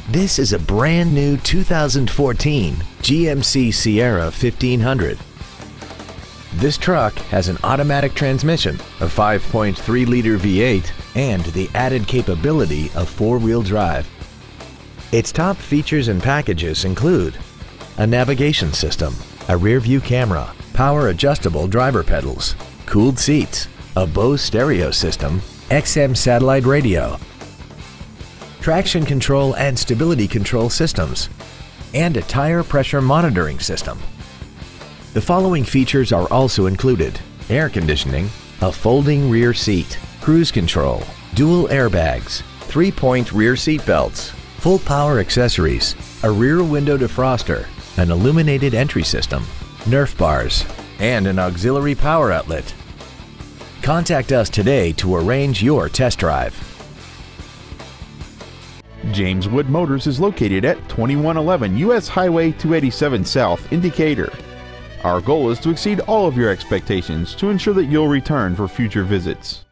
This is a brand new 2014 GMC Sierra 1500. This truck has an automatic transmission, a 5.3-liter V8, and the added capability of four-wheel drive. Its top features and packages include a navigation system, a rear-view camera, power-adjustable driver pedals, cooled seats, a Bose stereo system, XM satellite radio, traction control and stability control systems, and a tire pressure monitoring system. The following features are also included: air conditioning, a folding rear seat, cruise control, dual airbags, 3-point rear seat belts, full power accessories, a rear window defroster, an illuminated entry system, Nerf bars, and an auxiliary power outlet. Contact us today to arrange your test drive. James Wood Motors is located at 2111 US Highway 287 South in Decatur. Our goal is to exceed all of your expectations to ensure that you'll return for future visits.